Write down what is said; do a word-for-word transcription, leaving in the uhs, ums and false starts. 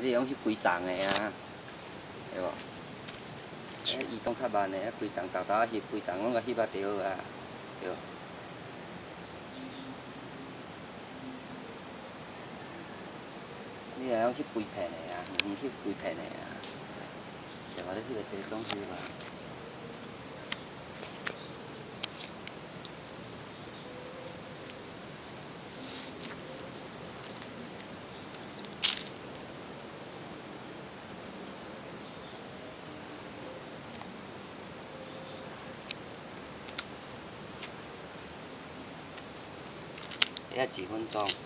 你用去规丛的啊，对无？诶，移动较慢的，啊规丛豆豆啊翕规丛，拢甲翕啊着啊，对。你若用翕规片的啊，毋是翕规片的啊，对无？你翕个地种是嘛？ 要几分钟？